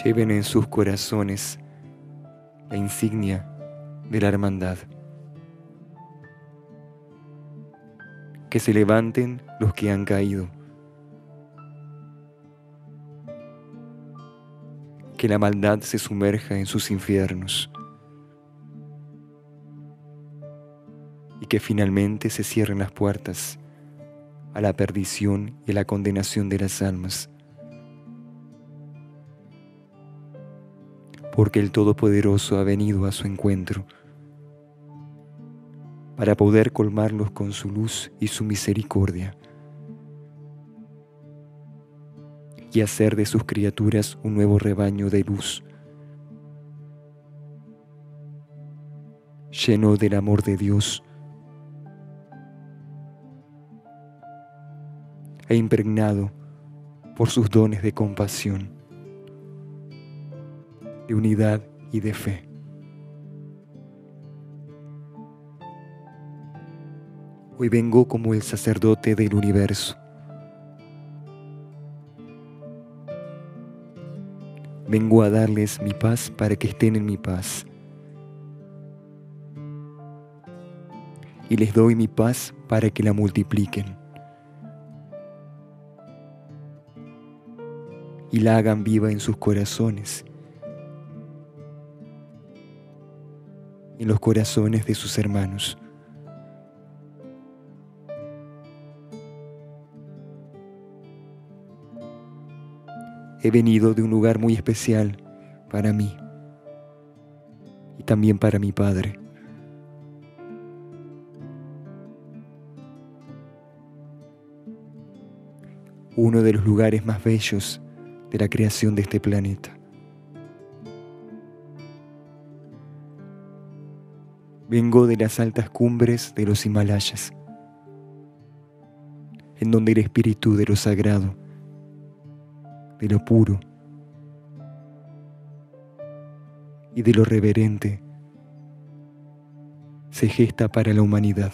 lleven en sus corazones la insignia de la hermandad. Que se levanten los que han caído. Que la maldad se sumerja en sus infiernos. Y que finalmente se cierren las puertas a la perdición y a la condenación de las almas. Porque el Todopoderoso ha venido a su encuentro para poder colmarlos con su luz y su misericordia y hacer de sus criaturas un nuevo rebaño de luz, lleno del amor de Dios e impregnado por sus dones de compasión, de unidad y de fe. Hoy vengo como el sacerdote del universo. Vengo a darles mi paz para que estén en mi paz. Y les doy mi paz para que la multipliquen. Y la hagan viva en sus corazones. En los corazones de sus hermanos. He venido de un lugar muy especial para mí y también para mi Padre. Uno de los lugares más bellos de la creación de este planeta. Vengo de las altas cumbres de los Himalayas, en donde el espíritu de lo sagrado, de lo puro y de lo reverente se gesta para la humanidad.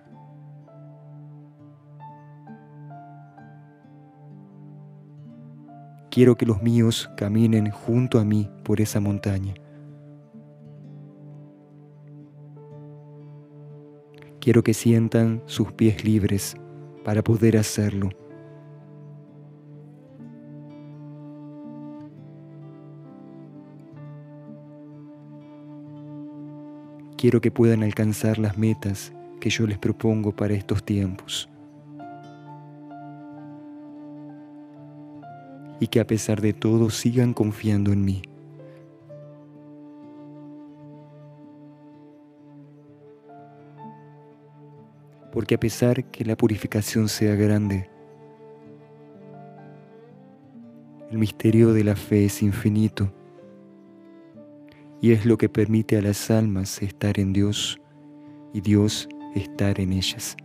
Quiero que los míos caminen junto a mí por esa montaña. Quiero que sientan sus pies libres para poder hacerlo. Quiero que puedan alcanzar las metas que yo les propongo para estos tiempos. Y que a pesar de todo sigan confiando en mí. Porque a pesar que la purificación sea grande, el misterio de la fe es infinito. Y es lo que permite a las almas estar en Dios y Dios estar en ellas.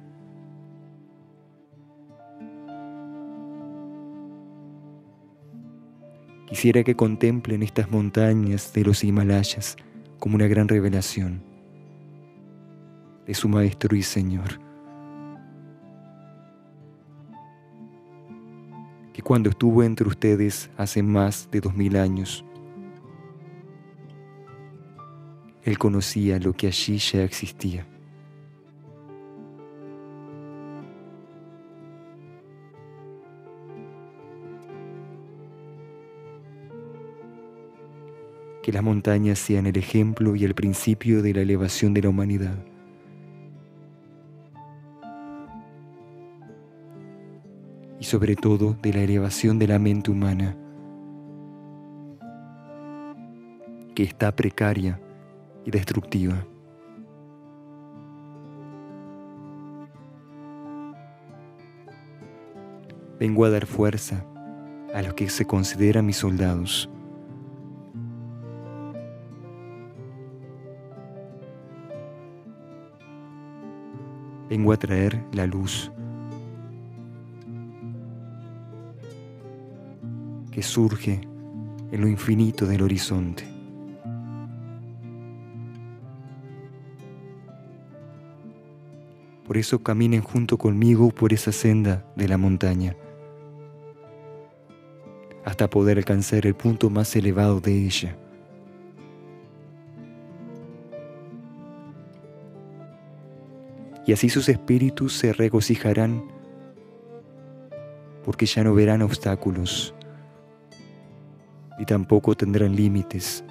Quisiera que contemplen estas montañas de los Himalayas como una gran revelación de su Maestro y Señor. Que cuando estuvo entre ustedes hace más de 2000 años, Él conocía lo que allí ya existía. Que las montañas sean el ejemplo y el principio de la elevación de la humanidad. Y sobre todo de la elevación de la mente humana, que está precaria y destructiva. Vengo a dar fuerza a los que se consideran mis soldados. Vengo a traer la luz que surge en lo infinito del horizonte. Por eso caminen junto conmigo por esa senda de la montaña. hasta poder alcanzar el punto más elevado de ella. Y así sus espíritus se regocijarán, porque ya no verán obstáculos, y tampoco tendrán límites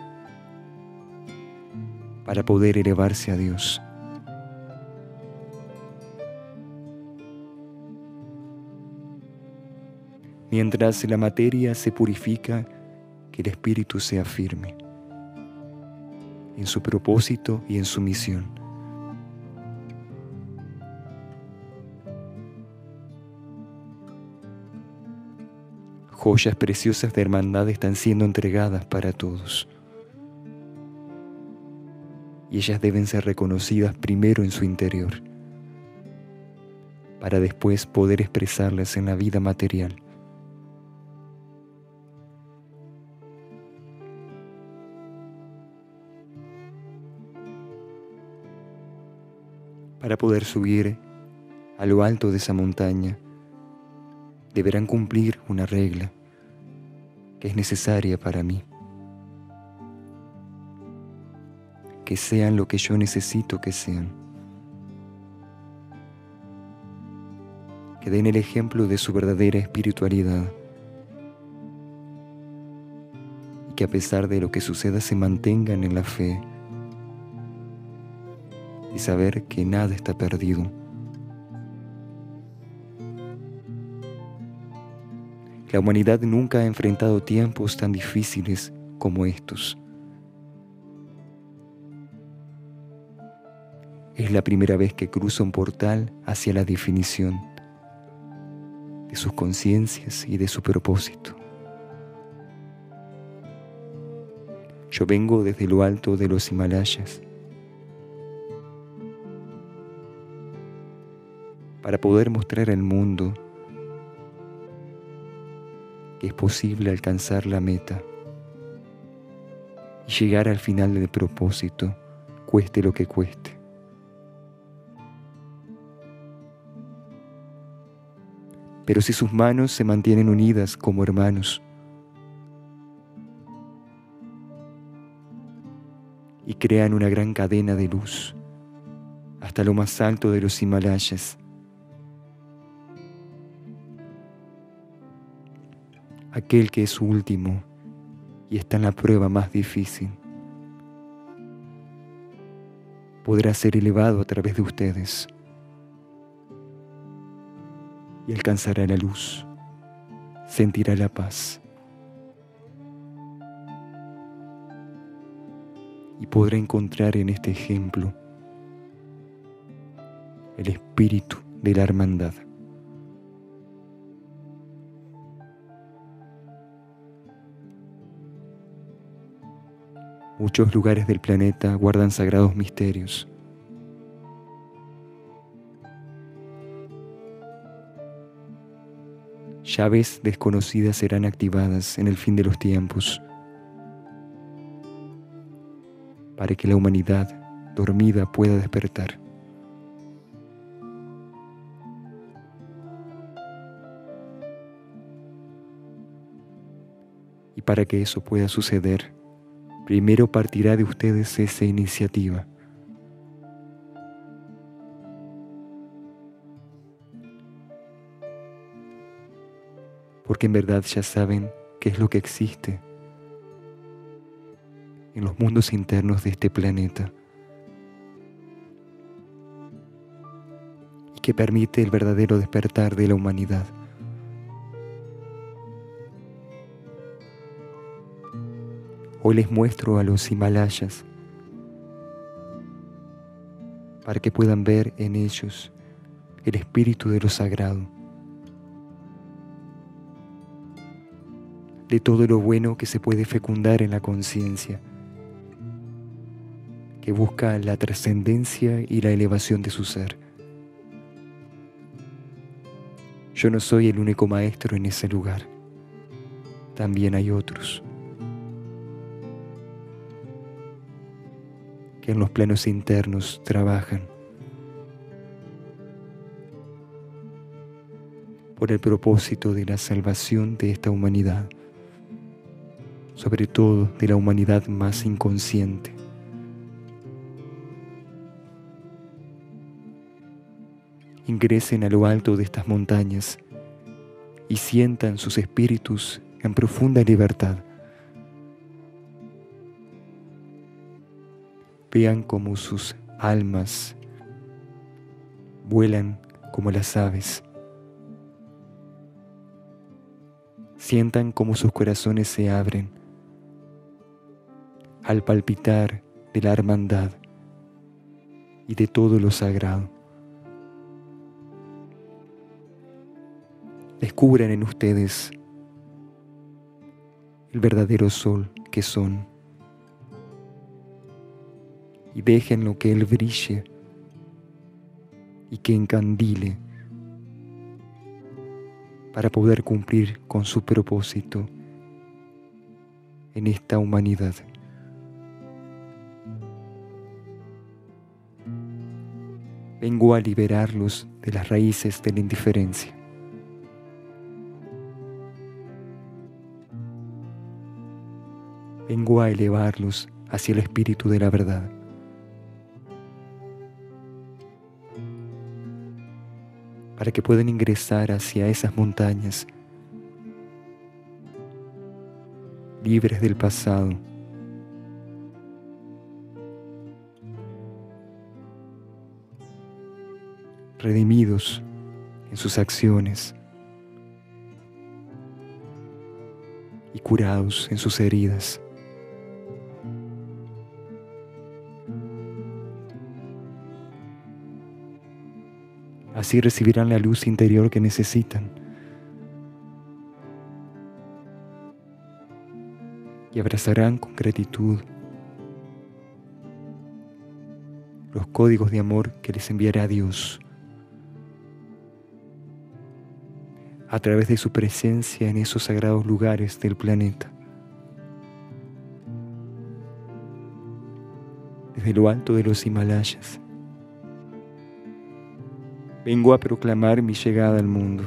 para poder elevarse a Dios. Mientras la materia se purifica, que el espíritu sea firme en su propósito y en su misión. Joyas preciosas de hermandad están siendo entregadas para todos, y ellas deben ser reconocidas primero en su interior, para después poder expresarlas en la vida material. Para poder subir a lo alto de esa montaña, deberán cumplir una regla que es necesaria para mí. Que sean lo que yo necesito que sean. Que den el ejemplo de su verdadera espiritualidad. Y que a pesar de lo que suceda se mantengan en la fe y saber que nada está perdido. La humanidad nunca ha enfrentado tiempos tan difíciles como estos. Es la primera vez que cruza un portal hacia la definición de sus conciencias y de su propósito. Yo vengo desde lo alto de los Himalayas para poder mostrar al mundo que es posible alcanzar la meta y llegar al final del propósito, cueste lo que cueste. Pero si sus manos se mantienen unidas como hermanos y crean una gran cadena de luz hasta lo más alto de los Himalayas, aquel que es último y está en la prueba más difícil, podrá ser elevado a través de ustedes y alcanzará la luz, sentirá la paz y podrá encontrar en este ejemplo el espíritu de la hermandad. Muchos lugares del planeta guardan sagrados misterios. Llaves desconocidas serán activadas en el fin de los tiempos para que la humanidad dormida pueda despertar. Y para que eso pueda suceder, primero partirá de ustedes esa iniciativa. Porque en verdad ya saben qué es lo que existe en los mundos internos de este planeta y que permite el verdadero despertar de la humanidad. Hoy les muestro a los Himalayas para que puedan ver en ellos el espíritu de lo sagrado, de todo lo bueno que se puede fecundar en la conciencia, que busca la trascendencia y la elevación de su ser. Yo no soy el único maestro en ese lugar, también hay otros que en los planos internos trabajan por el propósito de la salvación de esta humanidad. sobre todo de la humanidad más inconsciente. Ingresen a lo alto de estas montañas y sientan sus espíritus en profunda libertad. Vean cómo sus almas vuelan como las aves. Sientan cómo sus corazones se abren al palpitar de la hermandad y de todo lo sagrado. Descubran en ustedes el verdadero sol que son y déjenlo que Él brille y que encandile para poder cumplir con su propósito en esta humanidad. Vengo a liberarlos de las raíces de la indiferencia. Vengo a elevarlos hacia el espíritu de la verdad. Para que puedan ingresar hacia esas montañas, libres del pasado, redimidos en sus acciones y curados en sus heridas. Así recibirán la luz interior que necesitan y abrazarán con gratitud los códigos de amor que les enviará Dios a través de su presencia en esos sagrados lugares del planeta. Desde lo alto de los Himalayas, vengo a proclamar mi llegada al mundo,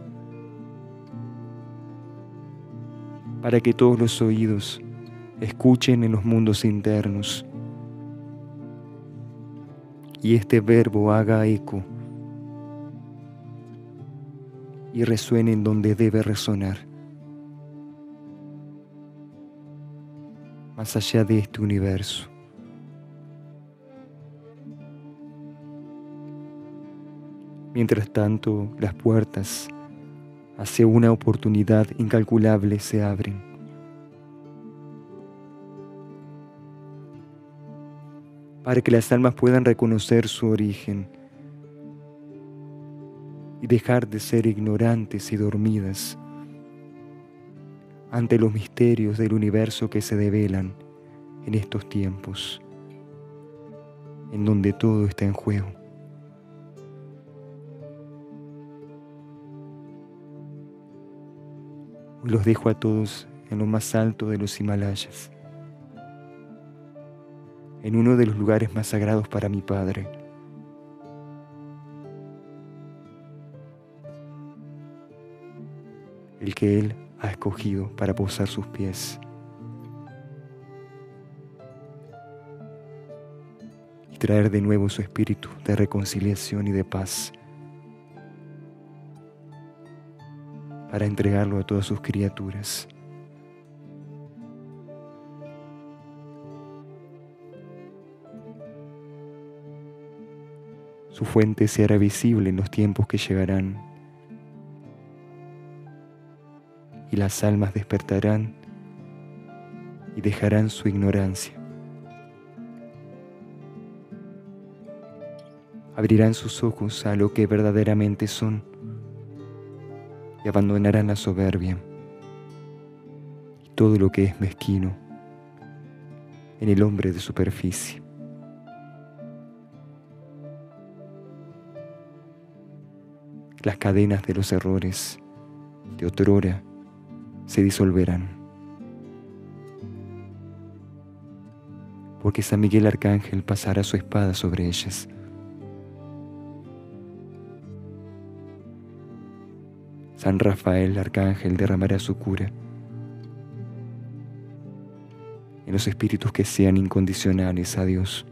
para que todos los oídos escuchen en los mundos internos y este verbo haga eco y resuene en donde debe resonar, más allá de este universo. Mientras tanto, las puertas hacia una oportunidad incalculable se abren. Para que las almas puedan reconocer su origen y dejar de ser ignorantes y dormidas ante los misterios del universo que se develan en estos tiempos, en donde todo está en juego. Hoy los dejo a todos en lo más alto de los Himalayas, en uno de los lugares más sagrados para mi Padre. El que Él ha escogido para posar sus pies. Y traer de nuevo su espíritu de reconciliación y de paz, para entregarlo a todas sus criaturas. Su fuente se hará visible en los tiempos que llegarán, y las almas despertarán y dejarán su ignorancia. Abrirán sus ojos a lo que verdaderamente son y abandonarán la soberbia y todo lo que es mezquino en el hombre de superficie. Las cadenas de los errores de otrora se disolverán, porque San Miguel Arcángel pasará su espada sobre ellas. San Rafael Arcángel derramará su cura en los espíritus que sean incondicionales a Dios.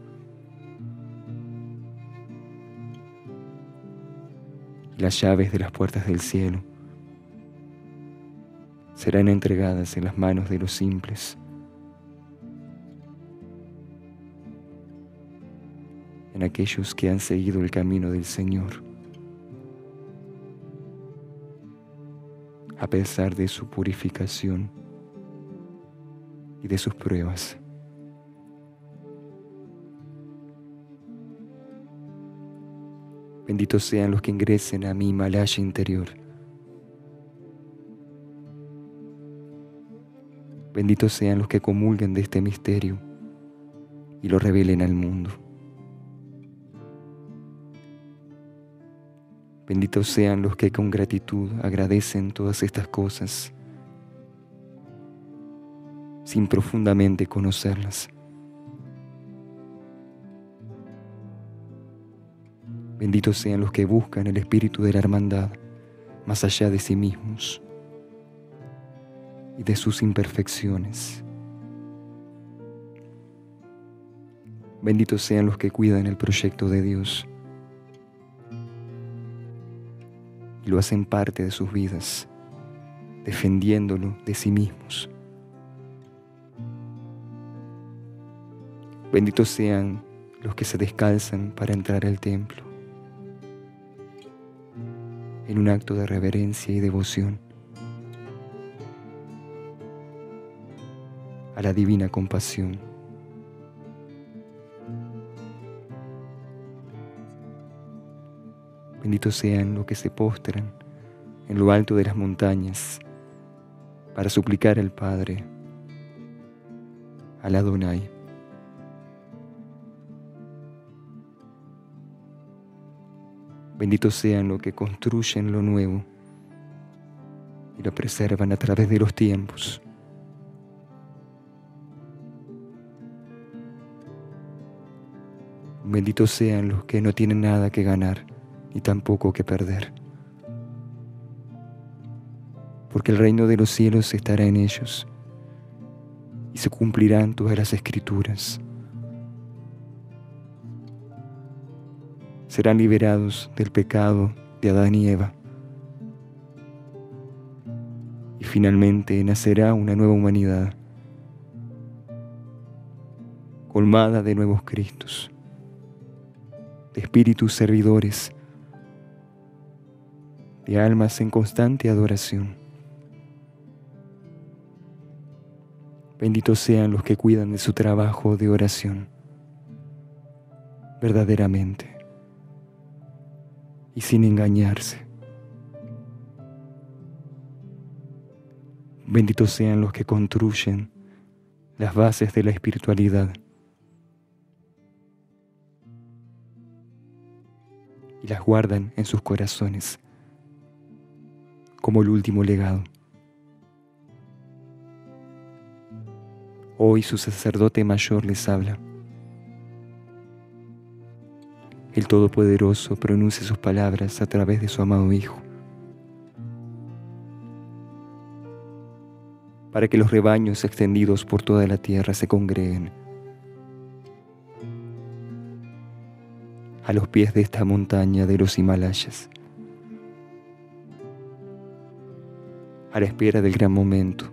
Y las llaves de las puertas del cielo serán entregadas en las manos de los simples, en aquellos que han seguido el camino del Señor, a pesar de su purificación y de sus pruebas. Benditos sean los que ingresen a mi Himalaya interior. Benditos sean los que comulguen de este misterio y lo revelen al mundo. Benditos sean los que con gratitud agradecen todas estas cosas, sin profundamente conocerlas. Benditos sean los que buscan el espíritu de la hermandad más allá de sí mismos y de sus imperfecciones. Benditos sean los que cuidan el proyecto de Dios y lo hacen parte de sus vidas, defendiéndolo de sí mismos. Benditos sean los que se descalzan para entrar al templo, en un acto de reverencia y devoción a la divina compasión. Benditos sean los que se postran en lo alto de las montañas para suplicar al Padre, al Adonai. Benditos sean los que construyen lo nuevo y lo preservan a través de los tiempos. Benditos sean los que no tienen nada que ganar ni tampoco que perder, porque el reino de los cielos estará en ellos y se cumplirán todas las escrituras. Serán liberados del pecado de Adán y Eva, y finalmente nacerá una nueva humanidad, colmada de nuevos Cristos, de espíritus servidores, de almas en constante adoración. Benditos sean los que cuidan de su trabajo de oración, verdaderamente y sin engañarse. Benditos sean los que construyen las bases de la espiritualidad y las guardan en sus corazones como el último legado. Hoy su sacerdote mayor les habla. El Todopoderoso pronuncia sus palabras a través de su amado Hijo, para que los rebaños extendidos por toda la tierra se congreguen a los pies de esta montaña de los Himalayas, a la espera del gran momento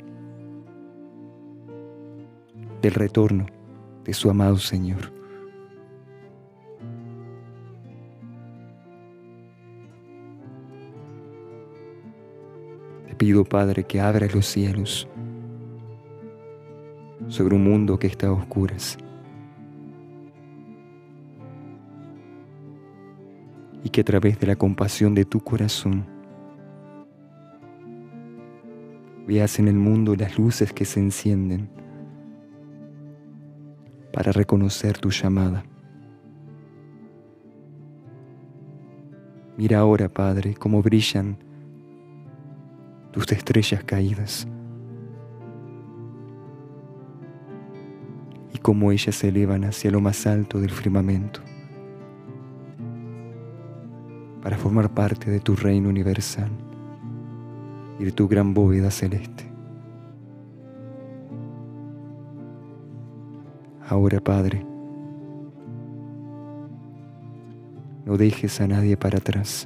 del retorno de su amado Señor. Te pido, Padre, que abras los cielos sobre un mundo que está a oscuras y que a través de la compasión de tu corazón veas en el mundo las luces que se encienden para reconocer tu llamada. Mira ahora, Padre, cómo brillan tus estrellas caídas y cómo ellas se elevan hacia lo más alto del firmamento para formar parte de tu reino universal y de tu gran bóveda celeste. Ahora, Padre, no dejes a nadie para atrás.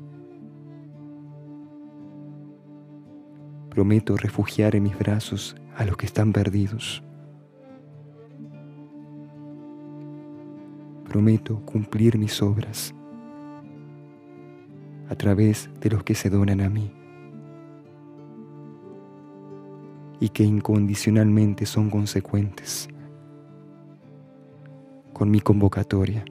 Prometo refugiar en mis brazos a los que están perdidos. Prometo cumplir mis obras a través de los que se donan a mí y que incondicionalmente son consecuentes con mi convocatoria.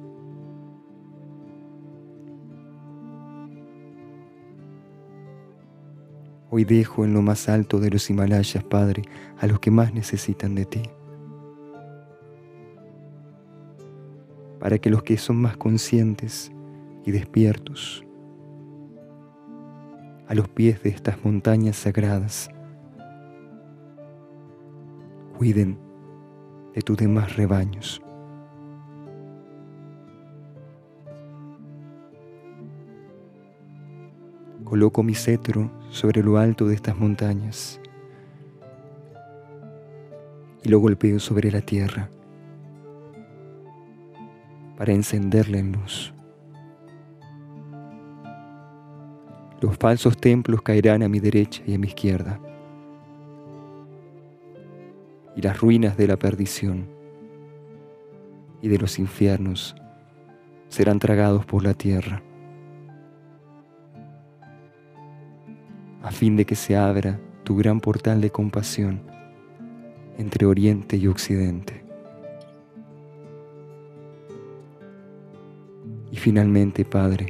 Hoy dejo en lo más alto de los Himalayas, Padre, a los que más necesitan de ti, para que los que son más conscientes y despiertos, a los pies de estas montañas sagradas, cuiden de tus demás rebaños. Coloco mi cetro sobre lo alto de estas montañas y lo golpeo sobre la tierra para encenderla en luz. Los falsos templos caerán a mi derecha y a mi izquierda, y las ruinas de la perdición y de los infiernos serán tragados por la tierra, a fin de que se abra tu gran portal de compasión entre Oriente y Occidente. Y finalmente, Padre,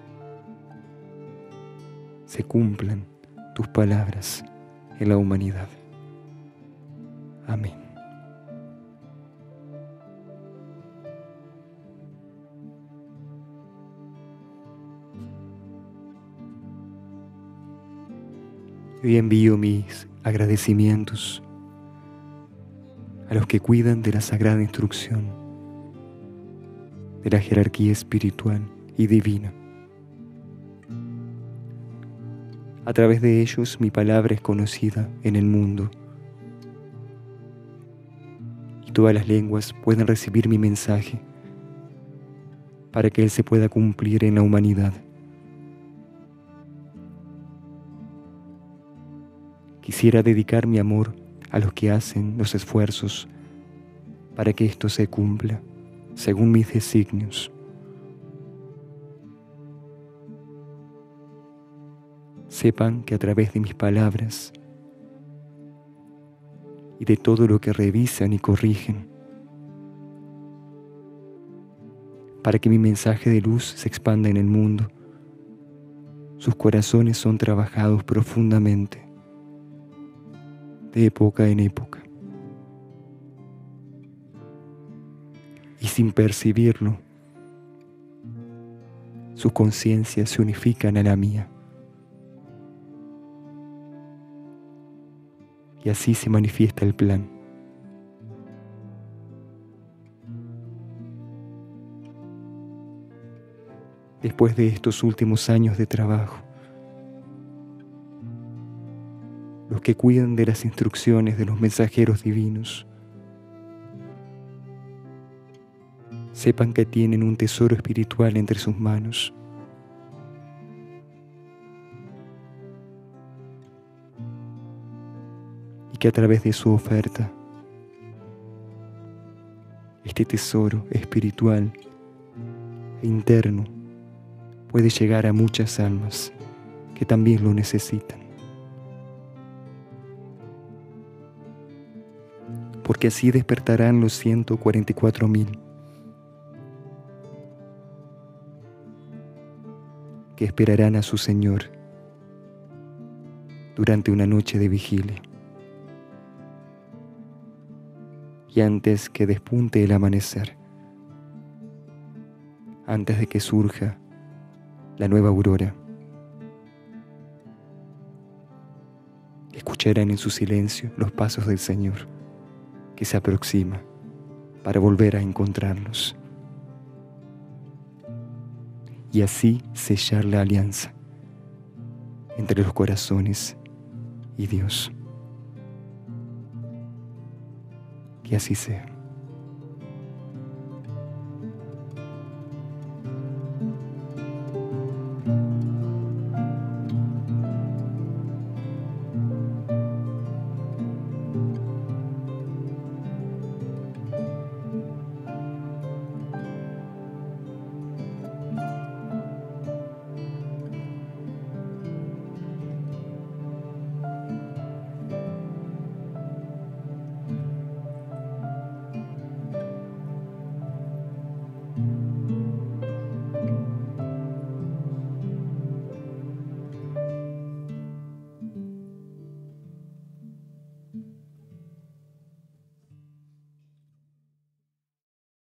se cumplan tus palabras en la humanidad. Amén. Hoy envío mis agradecimientos a los que cuidan de la sagrada instrucción, de la jerarquía espiritual y divina. A través de ellos mi palabra es conocida en el mundo y todas las lenguas pueden recibir mi mensaje para que él se pueda cumplir en la humanidad. Quisiera dedicar mi amor a los que hacen los esfuerzos para que esto se cumpla según mis designios. Sepan que a través de mis palabras y de todo lo que revisan y corrigen, para que mi mensaje de luz se expanda en el mundo, sus corazones son trabajados profundamente, de época en época. Y sin percibirlo, sus conciencias se unifican a la mía. Y así se manifiesta el plan. Después de estos últimos años de trabajo, los que cuidan de las instrucciones de los mensajeros divinos, sepan que tienen un tesoro espiritual entre sus manos. Y que a través de su oferta, este tesoro espiritual e interno puede llegar a muchas almas que también lo necesitan. Porque así despertarán los 144.000 que esperarán a su Señor durante una noche de vigilia. Y antes que despunte el amanecer, antes de que surja la nueva aurora, escucharán en su silencio los pasos del Señor que se aproxima para volver a encontrarlos y así sellar la alianza entre los corazones y Dios. Que así sea.